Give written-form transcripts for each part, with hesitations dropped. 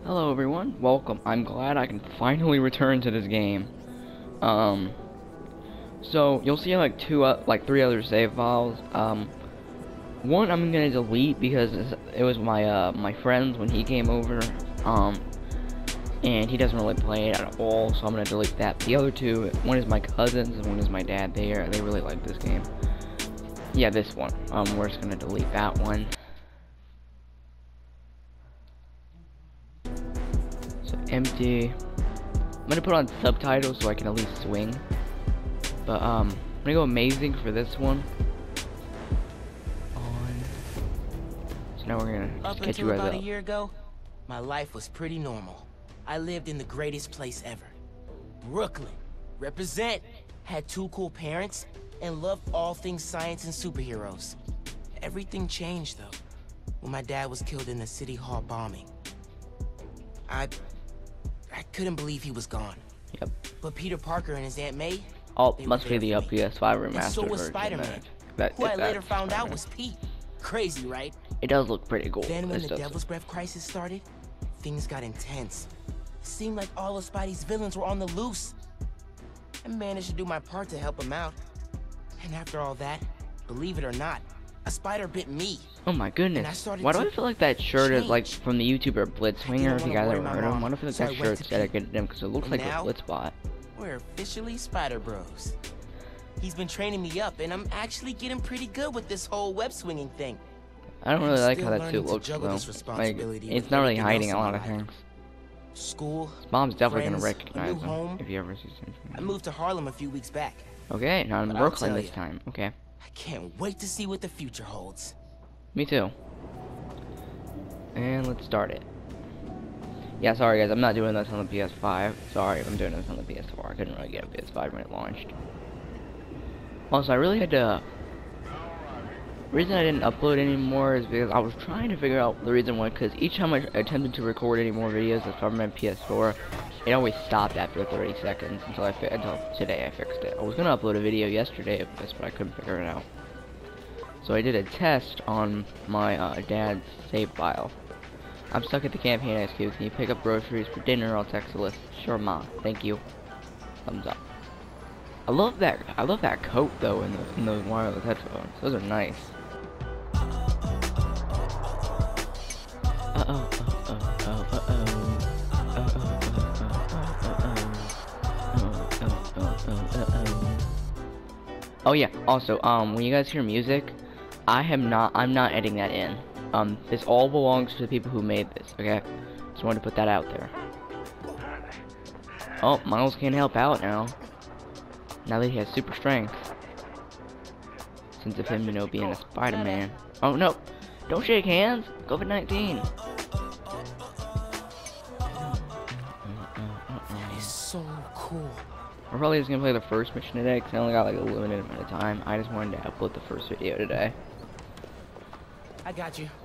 Hello everyone, welcome. I'm glad I can finally return to this game. So you'll see like three other save files. One I'm gonna delete because it was my friend's when he came over. And he doesn't really play it at all, so I'm gonna delete that. The other two, one is my cousin's and one is my dad. They really like this game. Yeah, this one. We're just gonna delete that one. So empty. I'm gonna put on subtitles so I can at least swing. But I'm gonna go amazing for this one. On. So now we're gonna Up get until you about guys a up. year ago, my life was pretty normal. I lived in the greatest place ever. Brooklyn. Represent. Had two cool parents and loved all things science and superheroes. Everything changed though when my dad was killed in the City Hall bombing. I couldn't believe he was gone. Yep. But Peter Parker and his Aunt May, Oh, they must were be there the for me. PS5 remastered And so was version. Spider-Man, That who I that later found out Spider-Man. was Pete. Crazy, right? It does look pretty cool. Then when This the does Devil's Breath crisis started, things got intense. It seemed like all of Spidey's villains were on the loose. I managed to do my part to help him out. And after all that, believe it or not, a spider bit me. Oh my And I goodness. started Why do to I feel like that shirt is like change. from the YouTuber Blitzwinger, if you wanna guys worry ever my heard of him? mom, Why do I feel like so I that went shirt's to Pete. dedicated to him because it looks And like a now- Blitzbot. We're officially Spider Bros. He's been training me up, and I'm actually getting pretty good with this whole web swinging thing. I don't really I'm like still how that suit learning to looks juggle though. this Like, responsibility it's with not really everything hiding else a in lot my of life. things. School. Mom's definitely gonna friends, a recognize new him home. if you ever see I something. moved to Harlem a few weeks back. Okay, now I'm in But I'll Brooklyn tell this ya. time. Okay, I can't wait to see what the future holds. me too. And let's start it. Yeah, sorry guys, I'm not doing this on the PS5. Sorry, I'm doing this on the PS4. I couldn't really get a PS5 when it launched. Also, I really had to. The reason I didn't upload anymore is because I was trying to figure out the reason why. Because each time I attempted to record any more videos from my PS4, it always stopped after 30 seconds until today I fixed it. I was gonna upload a video yesterday of this, but I couldn't figure it out. So I did a test on my dad's save file. I'm stuck at the campaign ice cube. Can you pick up groceries for dinner? I'll text the list. Sure, Ma. Thank you. Thumbs up. I love that coat though in those wireless headphones. Those are nice. Oh yeah, also, when you guys hear music, I'm not editing that in. This all belongs to the people who made this, okay? Just wanted to put that out there. Oh, Miles can't help out now. Now that he has super strength. Since of him, being a Spider-Man. Oh no! Don't shake hands! COVID-19! That is so cool. We're probably just gonna play the first mission today because I only got like a limited amount of time. I just wanted to upload the first video today. I got you.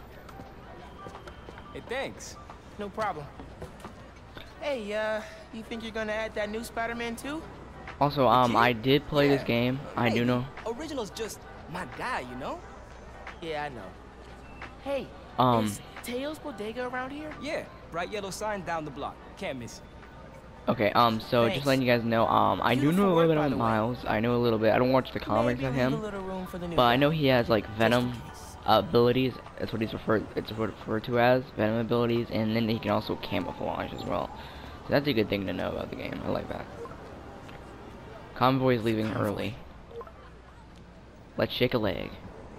Hey, thanks. No problem. Hey, you think you're gonna add that new Spider-Man too? Also, I did play this game. I do know. Original's just my guy, you know? Yeah, I know. Hey, is Teo's Bodega around here? Yeah, bright yellow sign down the block. Can't miss it. Okay, so Thanks. just letting you guys know, I do Beautiful know a little work, bit by about the way. Miles. I know a little bit. I don't watch the comics Maybe of leave a him, little room for the new but I guy. know he has like Venom Just in case. abilities. That's what he's referred to as Venom abilities, and then he can also camouflage as well. So that's a good thing to know about the game. I like that. Convoy is leaving early. Let's shake a leg.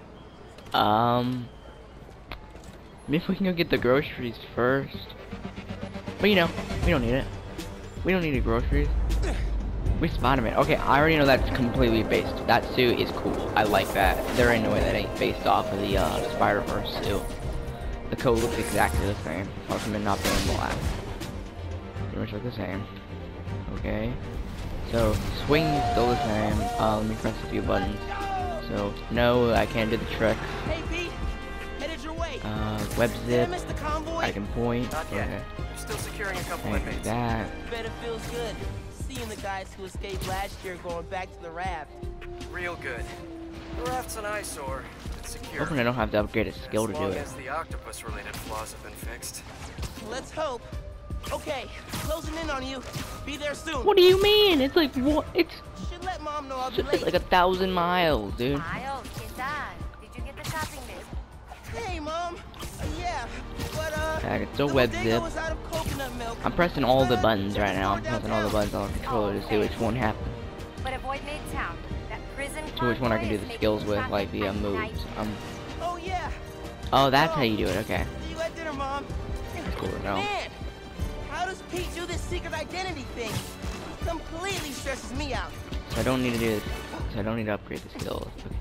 Maybe we can go get the groceries first. But you know, we don't need it. We don't need the groceries. We Spider-Man. Okay, I already know that's completely based. That suit is cool. I like that. There ain't no way that ain't based off of the Spider-Verse suit. The coat looks exactly the same. Apart from it not being black. Pretty much look the same. Okay. So, swing is still the same. Let me press a few buttons. So, no, I can't do the tricks. Hey, Pete, headed your way. Web Did I zip. miss the convoy? I can point. Not yet. Okay. We're still securing a couple Can't do inmates. that. Bet it feels good seeing the guys who escaped last year going back to the raft. Real good. The raft's an eyesore. It's secure. Hoping I don't have to upgrade a skill to As do long it. as the octopus-related flaws have been fixed. Let's hope. Okay, closing in on you. Be there soon. What do you mean? It's like what? It's Should let Mom know I'll be just late. like 1,000 miles, dude. Miles, ¿qué tal? Did you get the shopping list? Hey, Mom. Yeah, but I can still the web bodega zip. was out of coconut milk. I'm pressing all the But buttons check right the now. I'm store pressing all the downtown. buttons on the controller to see which one happens. But avoid Midtown. That prison To which one I can do convoy the is skills making with, like the traffic a moves. nightmare. Oh yeah. Oh, that's how you do it. Okay, See you at dinner, Mom. that's cool to know. Man, how does Pete do this secret identity thing? Completely stresses me out. So I don't need to do this. So I don't need to upgrade the skills. Okay.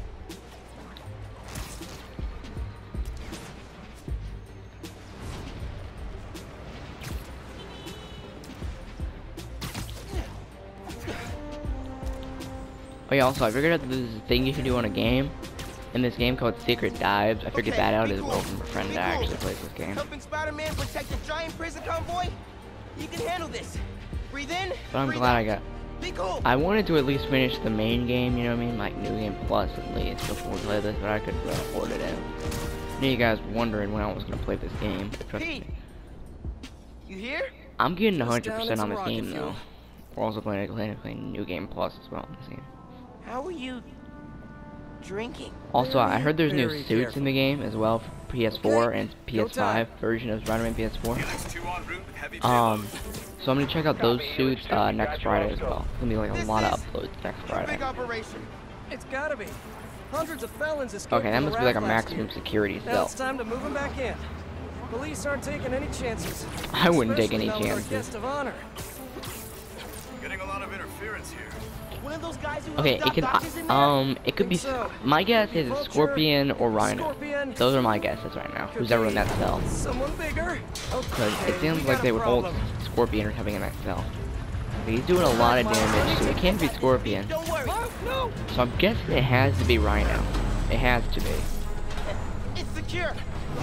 Oh yeah, also I figured out that there's a thing you can do on a game. In this game called Secret Dives. I figured Okay, that out be as cool. well from a friend Be that cool. actually plays this game. Helping Spider-Man protect a giant prison convoy? You can handle this. Breathe in. But I'm breathe glad out. I got. Be cool. I wanted to at least finish the main game, you know what I mean? Like New Game Plus at least before we play this, but I couldn't really afford it in. I knew you guys were wondering when I was gonna play this game. Trust Pete, me. you here? I'm getting Just 100% down in on some this rocket game fuel. though. We're also playing New Game Plus as well in this game. How are you drinking? Also, I heard there's new Very suits in the game as well for PS4 and Go PS5 time. version of Spider-Man PS4. Helix 2 en route with heavy So I'm gonna check out those suits next Friday as well. It's gonna be like a This lot of is uploads next Big Friday. operation. It's gotta be. Hundreds of felons escaped Okay, that from the must be like a raft last maximum year. security Now cell. it's time to move them back in. Police aren't taking any chances. I wouldn't take any Especially now with our chances. guest of honor. Getting a lot of interference here. One of those guys who Okay, loves it can Doc Ock is in there? it could be. Think so. My guess is Vulture, Scorpion or Rhino. Scorpion, Those are my guesses right now. Who's ever in that cell? someone bigger. Because Okay, it seems we like got they a would hold problem. Scorpion or having in that cell. But he's doing a lot of damage, so it can't be Scorpion. Don't worry. No! So I'm guessing it has to be Rhino. It has to be. It's secure.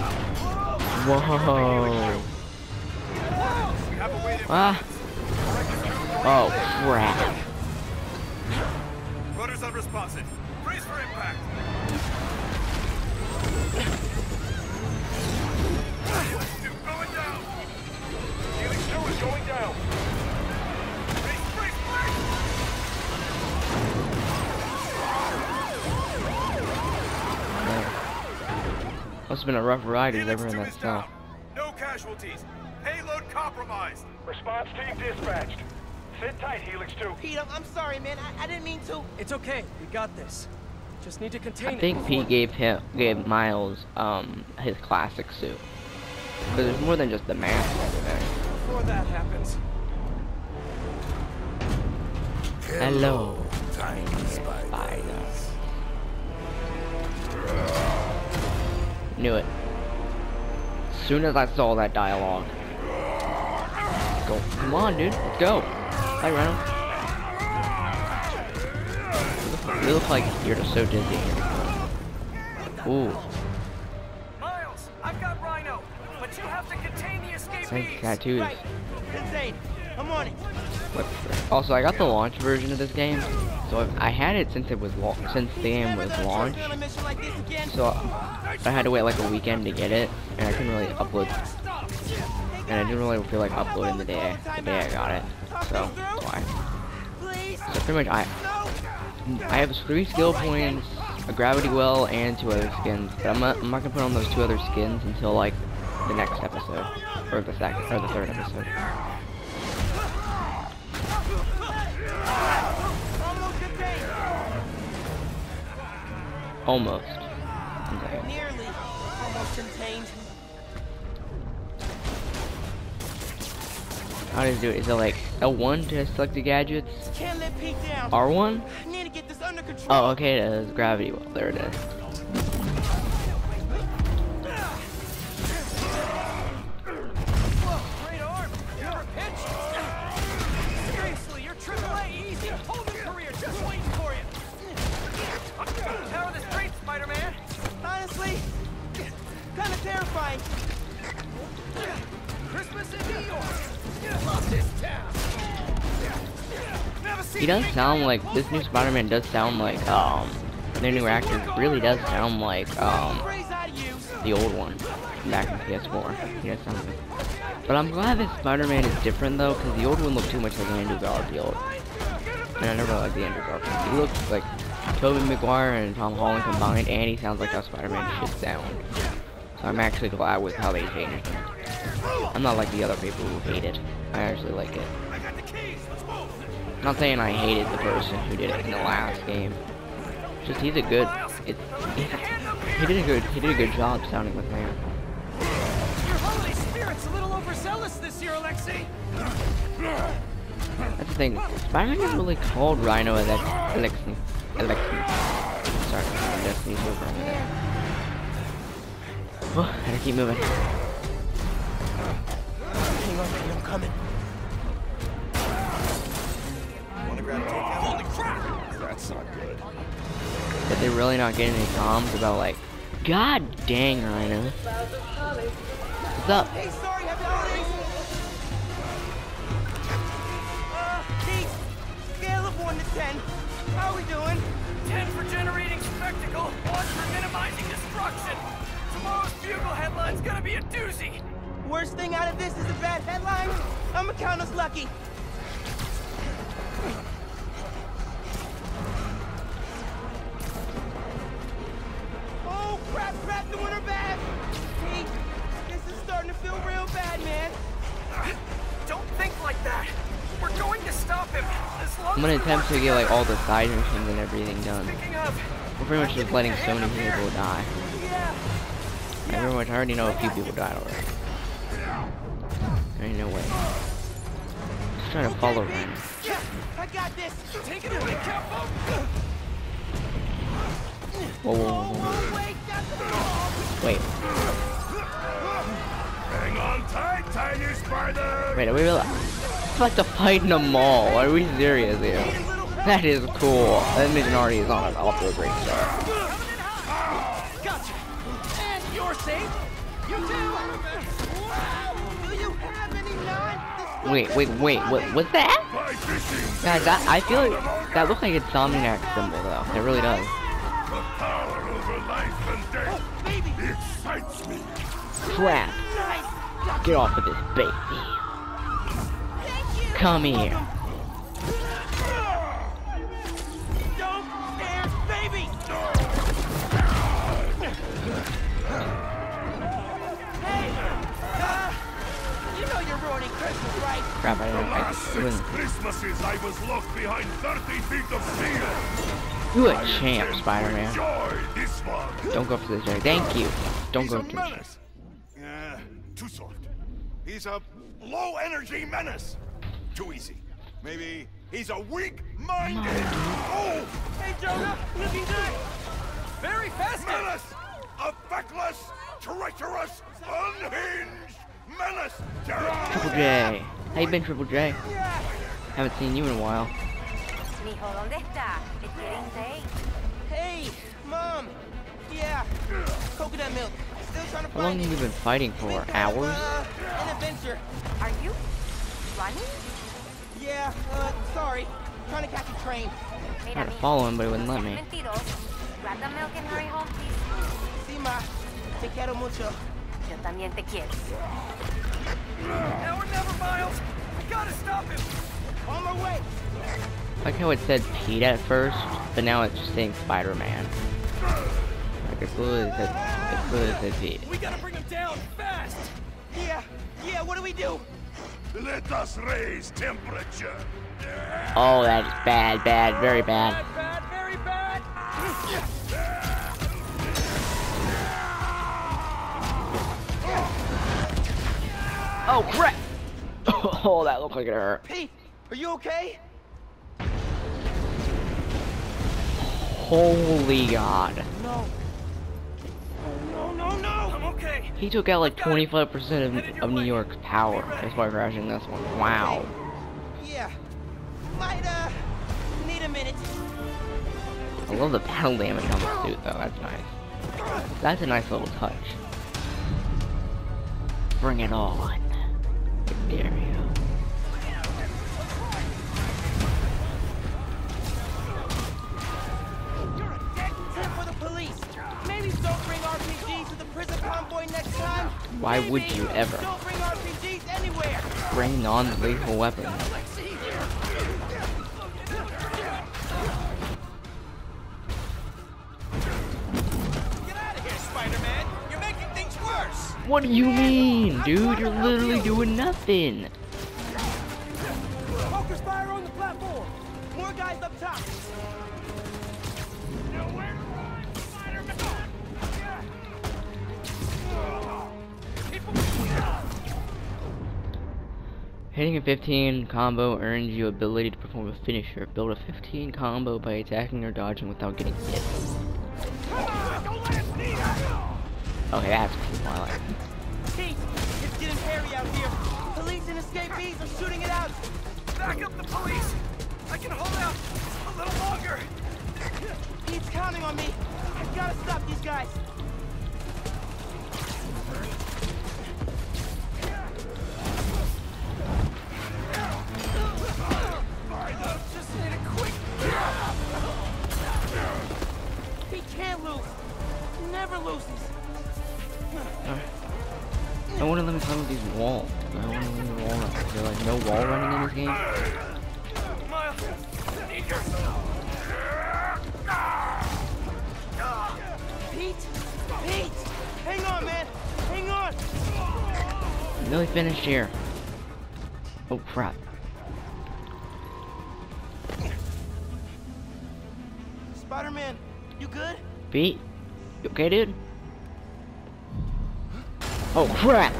Whoa. We have a way to Ah. Oh crap. Rudder's unresponsive. Brace for impact. Helix 2 going down. Helix 2 is going down. Brace, brace, brace! Must have been a rough ride who's Helix ever in 2 that is cell. down. No casualties. Payload compromised. Response team dispatched. Sit tight, Helix 2. Pete, I'm sorry, man. I didn't mean to. It's okay. We got this. Just need to contain I it think before- Pete gave Miles his classic suit. But there's more than just the mask over there. Before that happens. Hello, tiny spider. Knew it. As soon as I saw that dialogue. Let's go. Come on, dude. Let's go. Hi, Rhino. You look like you're just so dizzy. Ooh. Miles, I've got Rhino, but you have to contain the Thanks, escapees. tattoos. Right. Insane. I'm on it. Also, I got the launch version of this game, so I had it since it was since the game was launched. On a mission like this again. So I had to wait like a weekend to get it, and I couldn't really upload, and I didn't really feel like uploading the day I got it. So that's why. Please. So pretty much I have 3 skill points, a gravity well, and 2 other skins. But I'm not gonna put on those 2 other skins until like the next episode, or the 3rd episode. Almost contained. Almost. Okay. Nearly. Almost contained. How does it do it? Is it like L1 to select the gadgets? Can't let Pete down. R1? I need to get this under control. Oh, okay, it is gravity well. There it is. Great arm. You ever pitch? Seriously, you're AAA easy. Hold your career. Just waiting for you. Tower the street, Spider-Man. Honestly, kind of terrifying. Christmas in New York. Love this town. Never seen He does sound like, this new Spider-Man does sound like, the new actor really does sound like Phrase I use. the old one back in PS4. He does sound good. But I'm glad that Spider-Man is different though, because the old one looked too much like Andrew Garfield. And I never liked the Andrew Garfield. He looks like Tobey Maguire and Tom Holland combined, and he sounds like how Spider-Man should sound. So I'm actually glad with how they changed him. I'm not like the other people who hate it. I actually like it. I'm not saying I hated the person who did it in the last game. Just he did a good job sounding like man. Your holiday spirit's a little overzealous this year, Alexei. That's the thing. Spider-Man is really called Rhino Alexei. Sorry, Destiny's over on there. Oh, gotta keep moving. Hang on, I'm coming. Wanna grab a takeout? Holy crap! That's not good. But they're really not getting any comms about like, God dang, Rhino. What's up? Hey, sorry, happy holidays. Keith, scale of 1 to 10. How we doing? 10 for generating spectacle, 1 for minimizing destruction. Tomorrow's Bugle headline's gonna be a doozy. Worst thing out of this is a bad headline. I'ma count us lucky. Oh, crap, the winter bag. Hey, this is starting to feel real bad, man. Don't think like that. We're going to stop him. As long I'm gonna as we attempt work to get like together. all the side missions and everything done. Speaking of, We're pretty much just letting so many people die. Yeah. I already know a few people died already. Ain't no way. Just trying to follow Rhino. Yeah, I got this. Take it away, Capo. Whoa. Oh, wait, that's the ball. Wait. Hang on tight, tiny spider! Wait, are we really? It's like to fight in a mall. Are we serious here? That is cool. That mission already is on off to a great start. Gotcha. And you're safe. You too. Do you have any Wait. What's that? By fishing! Guys, I feel like that looks like a Insomniac symbol though. It really does. The power over life and death! baby? It excites me! Crap. Get off of this baby. Come here. Don't dare, baby! Hey, you know you're ruining Christmas, right? Crap, I The didn't. last 6 wouldn't- Christmases I was locked behind 30 feet of steel! You a I champ, intend to Spider-Man. Enjoy this one! Don't go up to the chair. Thank you. Don't He's go a up to the chair. menace. Too soft. He's a low-energy menace. Too easy. Maybe he's a weak-minded. Oh, Hey, Jonah, looking good. Very festive. menace! A feckless, treacherous, unhinged menace! Triple J. How you been, Triple J? Yeah. Haven't seen you in a while. Mijo, ¿dónde está? It's getting late. Hey, Mom. Yeah. Coconut milk. Still trying to How long find have it. you been fighting for? Think of, Hours? An adventure. Are you running? Yeah, sorry. Trying to catch a train. Mira, Tried to mijo, follow him, but he wouldn't no let seas me. mentiroso. Grab the milk and hurry home, please. See, Ma. Te quiero mucho. Yo también te quiero. now or never, Miles. We gotta stop him. On my way. Like how it said Pete at first, but now it's just saying Spider-Man. Like it clearly said Pete. We gotta bring him down fast. Yeah, what do we do? Let us raise temperature. Oh, that is bad, very bad. Bad, very bad. Oh crap! Oh, that looked like it hurt. Pete, are you okay? Holy God. No. No. I'm okay. He took out like 25% of New York's power just by crashing this one. Wow. Yeah. Might, need a minute. I love the battle damage on the suit though, that's nice. That's a nice little touch. Bring it on. There we go. You're a dead Why would you ever Don't bring RPGs anywhere. bring non-lethal weapons? Get out of here, Spider-Man! You're making things worse! What do you mean, dude? You're literally doing nothing. Focus fire on the platform! More guys up top. Nowhere to run, Spider-Man! People... Hitting a 15 combo earns you ability to perform a finisher. Build a 15 combo by attacking or dodging without getting hit. Okay, that's cool. I like it. Pete, it's getting hairy out here. Police and escapees are shooting it out. Back up the police! I can hold out a little longer! Pete's counting on me. I gotta stop these guys. Just need a quick... Pete can't lose. He never loses. I want to let me climb up these walls. I want to let me wall up. Is there like no wall running in this game? Miles, need your... Pete! Pete! Hang on, man! Hang on! Nearly finished here. Oh crap. Spider-Man, you good? Pete? You okay, dude? Oh crap!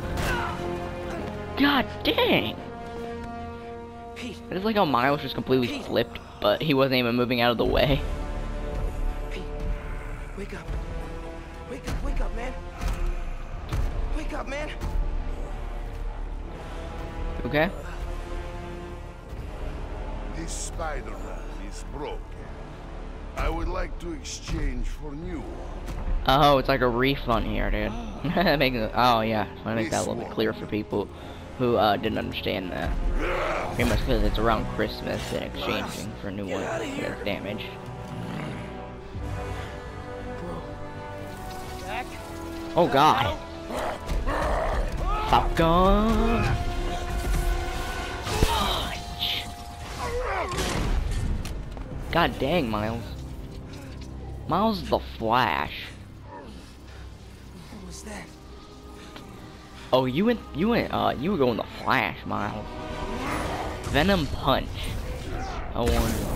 God dang! Pete, It's like how Miles just completely flipped, but he wasn't even moving out of the way. Pete, wake up. Wake up, man. Wake up, man. Okay? This Spider-Man is broken. I would like to exchange for new one. Oh, it's like a refund here, dude. Oh yeah, I make that a little bit clearer for people who didn't understand that. Pretty much because it's around Christmas and exchanging for a new one that's damaged. Back. Oh god. Falcon! Punch! God dang, Miles. Miles is the Flash. What was that? Oh, you were going the Flash, Miles. Venom Punch. I wonder.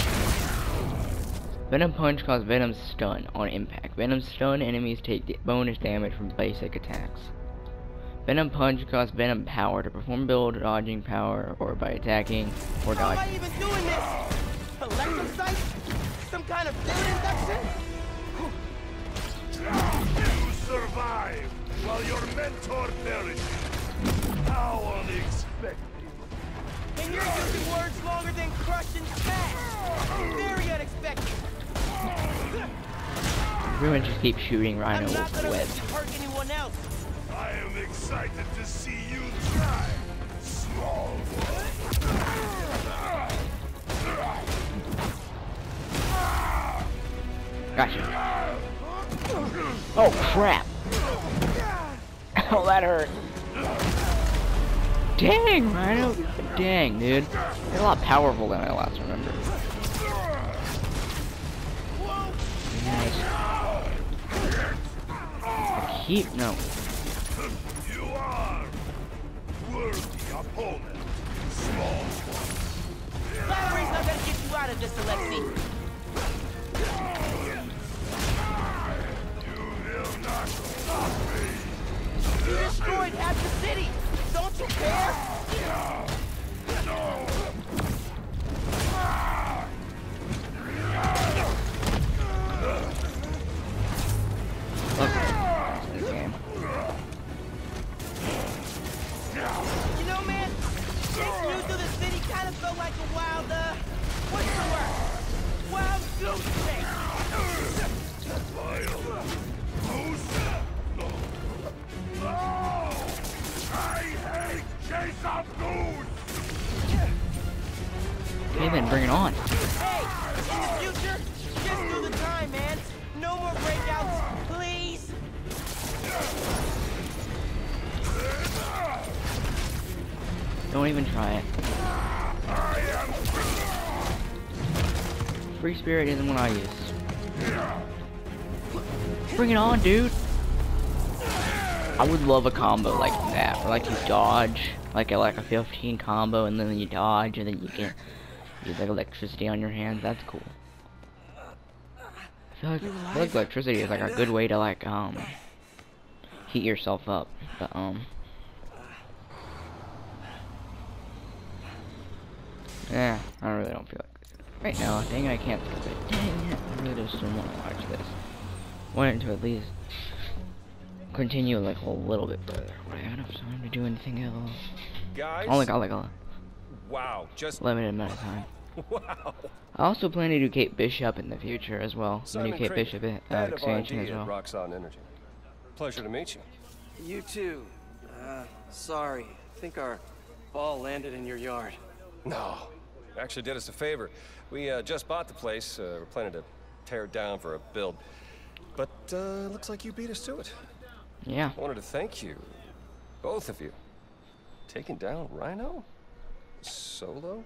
Venom Punch causes Venom stun on impact. Venom stun enemies take bonus damage from basic attacks. Venom Punch causes Venom power to perform build dodging power or by attacking or How am I dodging. even doing this? Electrocyte? Some kind of food induction? You survived while your mentor perished. How unexpected. And you're using words longer than crush and smash. Very unexpected. Everyone just keep shooting Rhino I'm not with gonna let webs. you hurt anyone else. I am excited to see you try, small one. Gotcha. Oh crap! Oh, that hurt. Dang, Rhino! Dang, dude. You're a lot powerful than I last remember. Nice. No. You are worthy opponent, small one. Flattery's not gonna get you out of this, Alexei. You will not stop me. You destroyed half the city. Don't you care? This game. You know, man, chasing you through the city kind of felt like a wild, what's the word? Wild goose chase. I hate chase of goose. Okay, then bring it on. Hey, in the future, just do the time, man. No more breakouts, please. Don't even try it. Free spirit isn't what I use. Bring it on, dude. I would love a combo like that, where like you dodge, like a 15 combo, and then you dodge, and then you get like electricity on your hands. That's cool. I feel like electricity is like a good way to like heat yourself up. But yeah, I really don't feel like it. Right now. Dang, I can't skip it. Dang it, I really just don't want to watch this. Wanted to at least continue like a little bit further. Would I have enough time to do anything else? Guys, Only got like a limited amount of time. Wow. I also plan to do Kate Bishop in the future as well. The new Kate Bishop expansion as well. Roxxon Energy. Pleasure to meet you. You too. Sorry. I think our ball landed in your yard. No, actually did us a favor. We just bought the place. We're planning to tear it down for a build. But looks like you beat us to it. Yeah. I wanted to thank you, both of you. Taking down Rhino? Solo?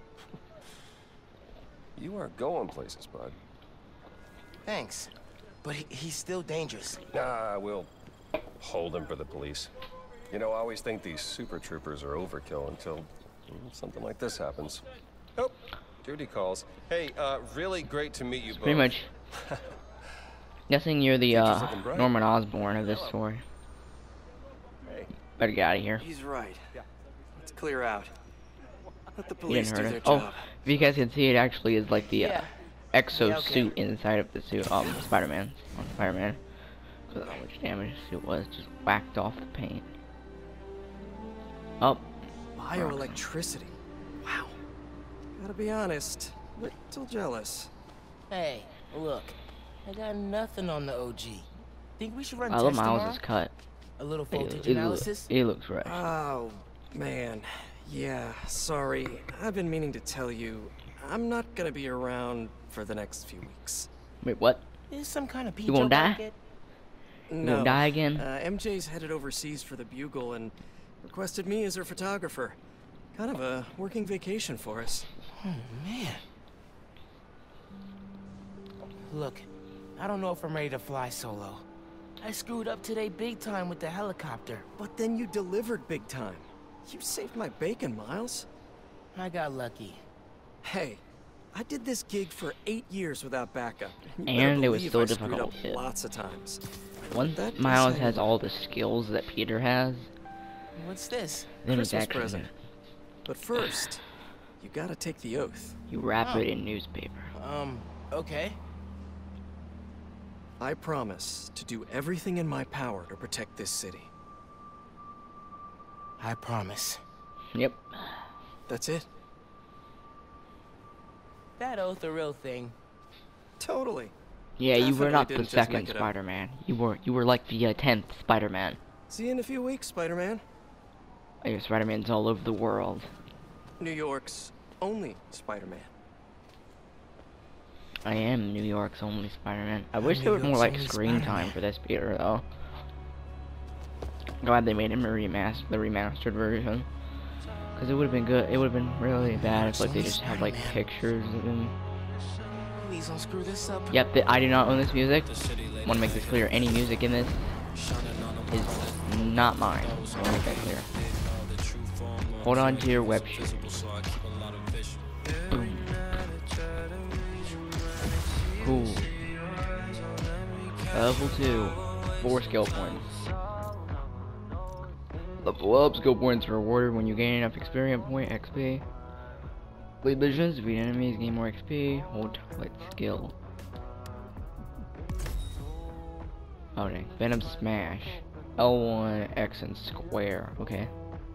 You are going places, bud. Thanks. But he's still dangerous. Nah, we'll hold him for the police. You know, I always think these super troopers are overkill until something like this happens. Oh, duty calls. Hey, really great to meet you both. Pretty much. Guessing you're the Norman Osborn of this story. Hey. Better get out of here. He's right. Let's clear out. Let the You police didn't do hurt their it. job. Oh, if you guys can see, it actually is like the Yeah. exo Yeah, okay. suit inside of the suit. Spider-Man. On Spider-Man. I don't know how much damage the suit was. Just whacked off the paint. Oh. Bioelectricity. Wow. Gotta be honest, little jealous. Hey, look. I got nothing on the OG. Think we should run I love tests tomorrow? Miles' cut. A little voltage It analysis? looks fresh. Oh, man. Yeah, sorry. I've been meaning to tell you, I'm not gonna be around for the next few weeks. Wait, what? Is some kind of You gonna die? You No. gonna die again? MJ's headed overseas for the Bugle and requested me as her photographer. Kind of a working vacation for us. Oh, man. Look, I don't know if I'm ready to fly solo. I screwed up today big time with the helicopter. But then you delivered big time. You saved my bacon, Miles. I got lucky. Hey, I did this gig for 8 years without backup. You better And it was believe so I screwed difficult, up yeah. lots of times. Once That Miles is has how- all the skills that Peter has, What's this? then it's Christmas actually present. But first, you gotta take the oath. you wrap it in newspaper. Okay. I promise to do everything in my power to protect this city. I promise. Yep. That's it. That oath a real thing. Totally. Yeah, you were Definitely not the didn't just second make it up. Spider-Man. You were like the 10th Spider-Man. See you in a few weeks, Spider-Man. Your Spider-Man's all over the world. New York's only Spider-Man. I am New York's only Spider-Man. I wish New there was more York's like only screen time Spider-Man. for this Peter though. Glad they made him a remastered version. Cause it would have been good. It would have been really bad if like they just had like pictures of him. Please don't screw this up. Yep, I do not own this music. Want to make this clear. Any music in this is not mine. I want to make that clear. Hold on to your web sheet. Boom. Cool. Level 2. 4 skill points. Level up. Skill points are rewarded when you gain enough experience point XP. Lead missions, defeat enemies, gain more XP. Hold target skill. Oh dang. Venom Smash. L1, X, and square. Okay.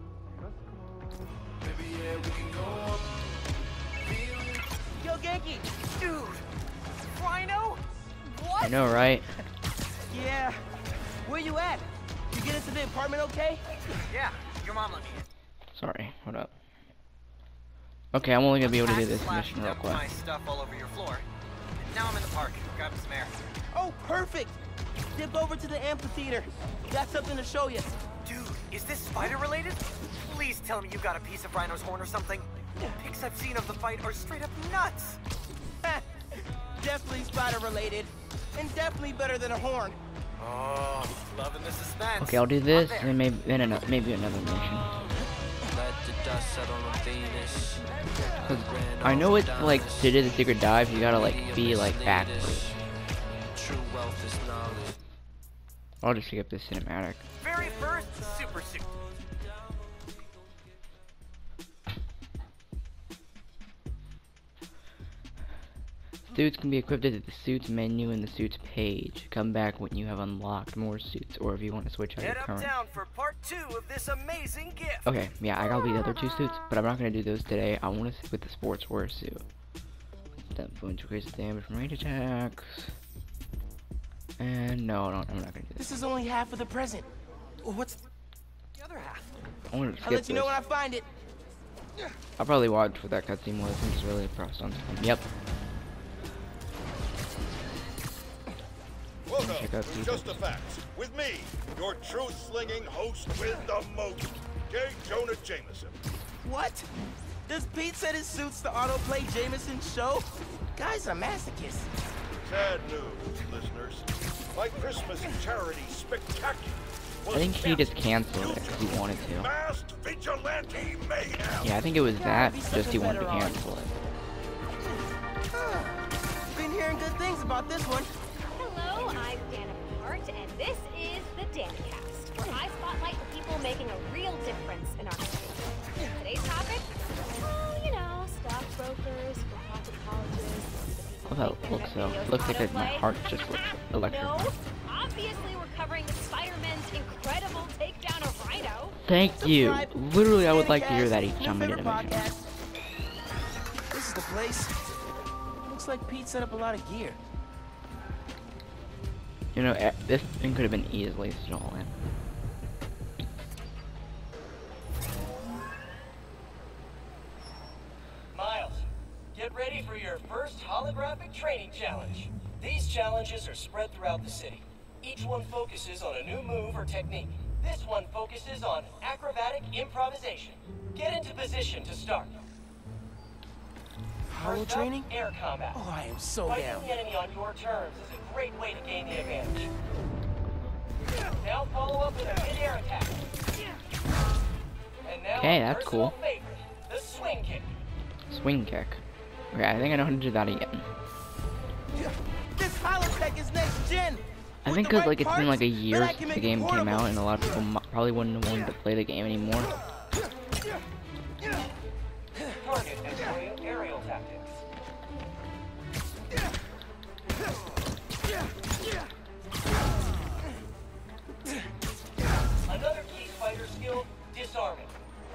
Yo, Genki! Dude! Rhino? What? I know, right? Yeah. Where you at? You get into the apartment okay? Yeah, your mom let me in. Sorry, hold up. Okay, I'm only gonna be able to do this Packed mission real slapped quick. my stuff all over your floor. And now I'm in the park, grabbing some air. Oh, perfect! Dip over to the amphitheater. Got something to show you. Dude, is this spider related? Please tell me you got a piece of Rhino's horn or something. The pics I've seen of the fight are straight up nuts. Definitely spider related. And definitely better than a horn. Oh, loving the suspense. Okay, I'll do this, and maybe another mission. Cause I know it's like to do the secret dive, you gotta like be like backwards. I'll just skip this cinematic. Very first super suit. Suits can be equipped at the suits menu in the suits page. Come back when you have unlocked more suits, or if you want to switch out your Head current. uptown for part 2 of this amazing gift. Okay, yeah, I got the other 2 suits, but I'm not gonna do those today. I want to stick with the sports wear suit. That increases damage from range attacks. And no, I'm not gonna do this. This is only half of the present. What's the other half? I want to skip I'll let you know this. when I find it. I'll probably watch what that cutscene was. I'm just really impressed on something. Yep. Welcome Check out to these Just the Facts with me, your truth-slinging host with the most, J. Jonah Jameson. What? Does Pete set his suits to autoplay Jameson's show? Guy's a masochist. Sad news, listeners. My Christmas charity spectacular. I think he just canceled it because he wanted to. Masked vigilante mayhem. Yeah, I think it was that. Be such Just a he wanted to better cancel it. Been hearing good things about this one. Hello, I'm Dana Hart, and this is the DanaCast, where I spotlight the people making a real difference in our city. Today's topic? Well, you know, stockbrokers, for-profit colleges. Oh, that looks so. Looks like my heart just looks electric. No, obviously we're covering Spider-Man's incredible takedown of Rhino. Thank you. Literally, I would like to hear that each time I did a mission. This is the place. Looks like Pete set up a lot of gear. You know, this thing could have been easily stolen. Miles, get ready for your first holographic training challenge. These challenges are spread throughout the city. Each one focuses on a new move or technique. This one focuses on acrobatic improvisation. Get into position to start. Holo First up, training? air combat. Oh, I am so Fighting down. the enemy on your terms is a great way to gain the advantage. Now follow up with a mid-air attack. And now Okay, our that's personal cool. favorite, the swing kick. Swing kick. Okay, I think I know how to do that again. This holotech is next gen. I With think the because right like it's been like a parts, year then I since can the make it game came portable. out, and a lot of people probably wouldn't want to play the game anymore. Target and aerial tactics. Another key fighter skill, disarming.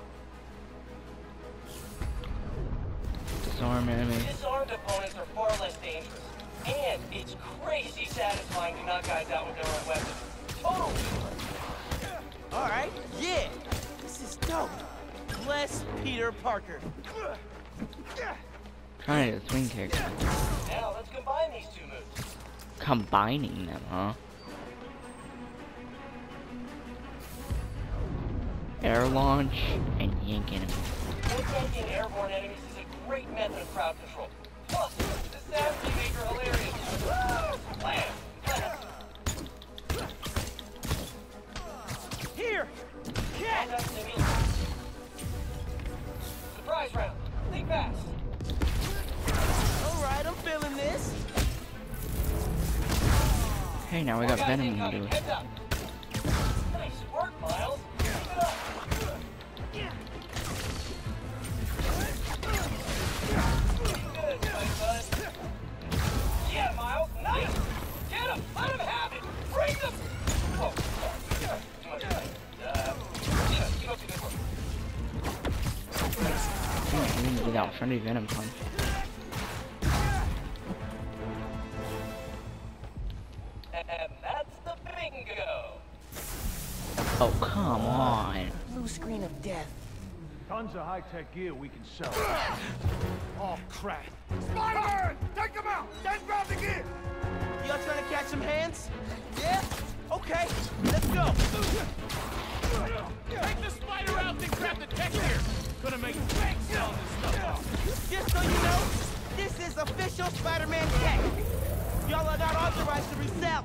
Disarm enemy. Disarmed opponents are far less dangerous. And it's crazy satisfying to knock guys out with their own weapons. Total. All right, yeah. This is dope. Bless Peter Parker. Trying to do a swing kick. Now let's combine these two moves. Combining them, huh? Air launch and yank enemy. Tanking airborne enemies is a great method of crowd control. Plus, the sounds they make are hilarious. Blam! Blam! Here. Contact simulation. Surprise round. Think fast. All right, I'm feeling this. Hey, now we got More guys Venom to incoming. do it. Heads up. Nice work, Miles. Keep it up. Good, my bud. Yeah, Miles. Nice. Get him. Let him have it. Bring them. Oh, sorry. Too much. Keep up the good work. I didn't do that. Trying to do Venom punch. And that's the bingo. Oh, come on. Blue screen of death. Tons of high-tech gear we can sell. Oh, crap. Spider-Man! Take him out! Then grab the gear! Y'all trying to catch some hands? Yeah? Okay, let's go. Take the spider out and grab the tech here. Gonna make bank selling this stuff off. Just so you know, this is official Spider-Man tech. Y'all are not authorized to resell.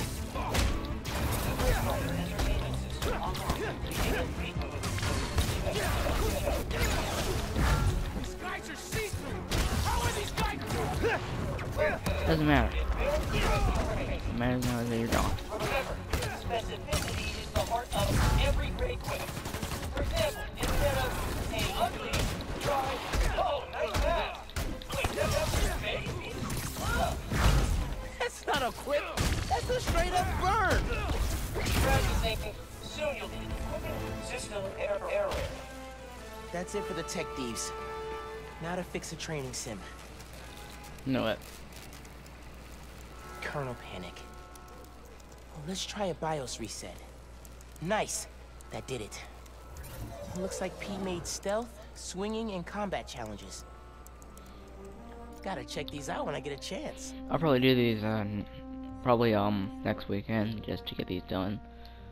These guys are see-through. How are these guys doing? Doesn't matter. It matters now that you're gone. Remember, specificity is the heart of every great quip. For example, instead of hey ugly, try, oh, nice map. Wait, that's up your face? That's not a quip. That's a straight-up burn. Practicing, soon you'll need equipment, system error. That's it for the tech thieves. Now to fix a training sim. Know it. Colonel Panic. Well, let's try a BIOS reset. Nice. That did it. Looks like Pete made stealth, swinging, and combat challenges. Gotta check these out when I get a chance. I'll probably do these probably next weekend just to get these done.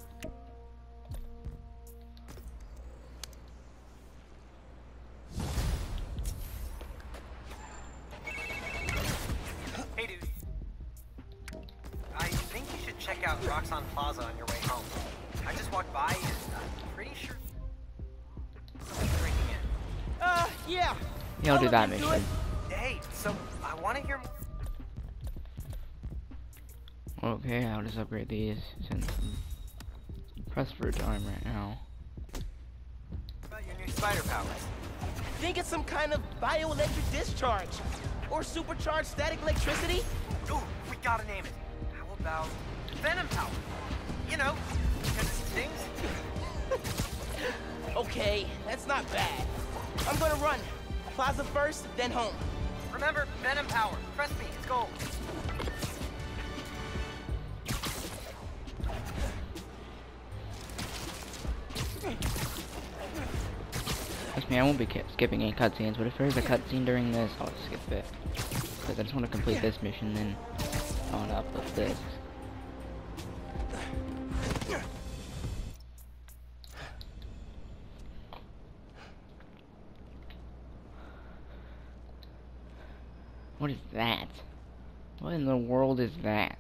Hey dude. I think you should check out Roxxon Plaza on your way home. I just walked by and I'm pretty sure someone's breaking in. Yeah. Yeah, I'll do that mission. Hey, so I want to hear more. Okay, I'll just upgrade these since I'm pressed for time right now. About your new spider powers. Think it's some kind of bioelectric discharge. Or supercharged static electricity? Ooh, we gotta name it. How about Venom Power? You know, because it stings. Okay, that's not bad. I'm gonna run. Plaza first, then home. Remember, Venom Power. Trust me, it's gold. Trust me, I won't be skipping any cutscenes, but if there's a cutscene during this, I'll just skip it. Because I just want to complete this mission, then on up with this. What is that? What in the world is that?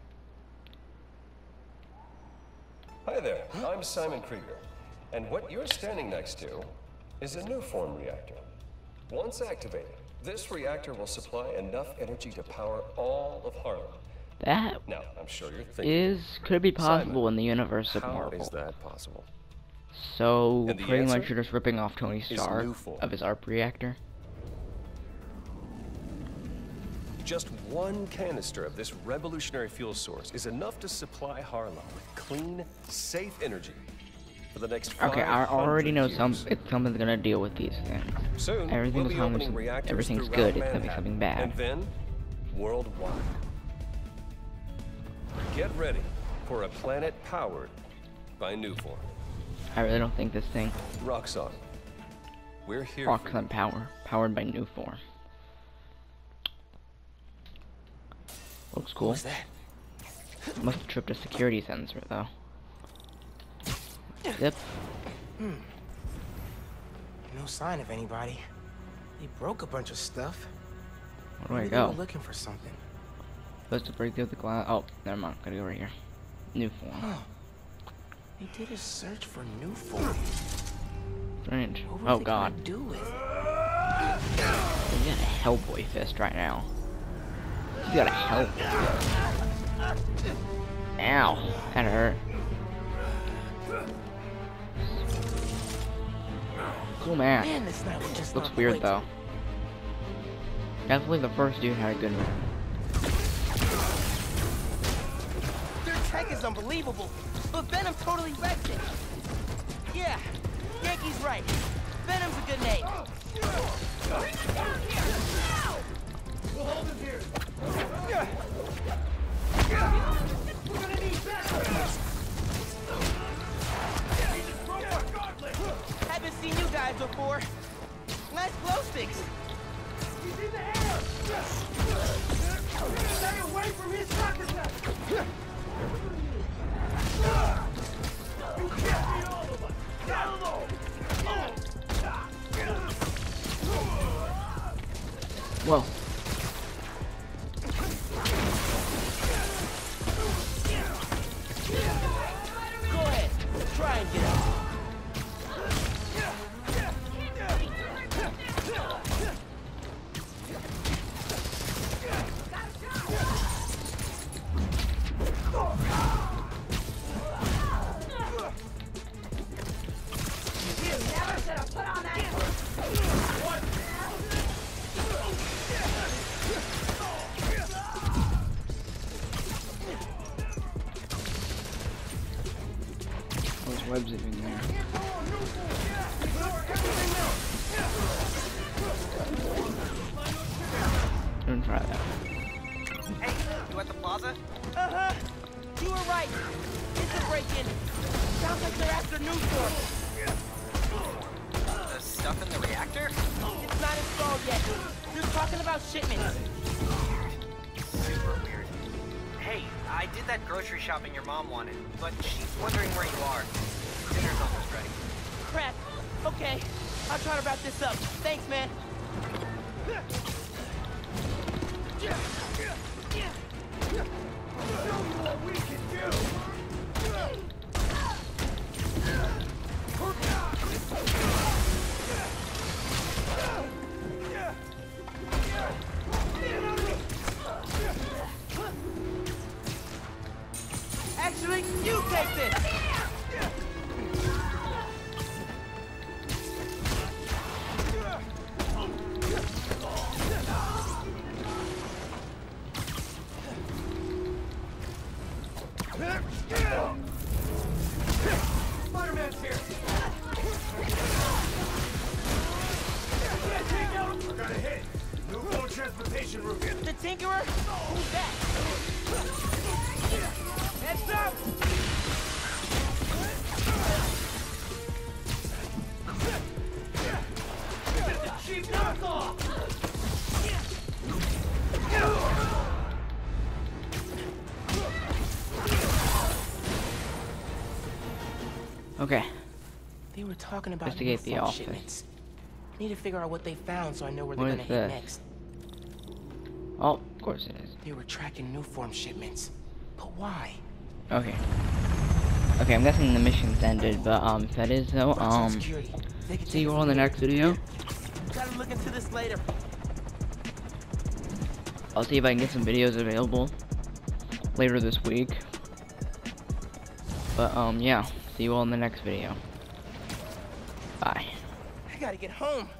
Hi there, I'm Simon Krieger. And what you're standing next to is a new form reactor. Once activated, this reactor will supply enough energy to power all of Harlem. That now, I'm sure you're thinking, could be possible Simon, in the universe of how Marvel. is that possible? So, And the pretty much answer you're just ripping off Tony is Stark Nuform. of his ARP reactor. Just one canister of this revolutionary fuel source is enough to supply Harlem with clean, safe energy for the next 500 Okay, I already know years. something's gonna deal with these things. Soon, Everything's we'll be opening reactors everything's throughout good, it's gonna be Manhattan, something bad. And then, worldwide. Get ready for a planet powered by Nuform. I really don't think this thing Roxxon, we're here. Roxxon powered by Nuform. Looks cool. What's that? Must have tripped a security sensor though. Yep. No sign of anybody. They broke a bunch of stuff. Where do I Maybe they go? were looking for something. Supposed to break through the glass. Oh, never mind. Gotta go over here. Nuform. Huh. They did a search for Nuform. Strange. What were Oh they god. gonna do with it? He's got a Hellboy fist right now. He's got a Hellboy fist. Ow. That hurt. Cool man. Man, this night was just Looks not weird quick. though. Definitely the first dude had a good one. Their tech is unbelievable, but Venom totally wrecked it. Yeah, Yankee's right. Venom's a good name. We'll hold him here. We're gonna need Haven't seen you guys before. Nice glow sticks. He's in the air! Stay away from his rocket nest! You can't beat all of us! Down low! Whoa. Go ahead. Try and get up. Those webs even there. Don't try that. Hey, you at the plaza? Uh-huh. You were right. It's a break-in. Sounds like they're after Newport. The stuff in the reactor? It's not installed yet. They're talking about shipments. Super weird. Hey, I did that grocery shopping your mom wanted, but she's wondering where you are. Dinner's almost ready. Crap. Okay. I'll try to wrap this up. Thanks, man. Actually, you take this! Spider-Man's here! I got a hit! New phone transportation route. The Tinkerer? Who's that? Heads up! Cheap knockoff! Okay. They were talking about Investigate the uniform office. shipments. I need to figure out what they found so I know where What they're is gonna hit this? next. Oh, of course it is. They were tracking new form shipments. But why? Okay. Okay, I'm guessing the mission's ended, but if that is so, Security. They can see take you it all in from the here. next video. Gotta look into this later. I'll see if I can get some videos available later this week. But yeah, see you all in the next video. Bye. I gotta get home.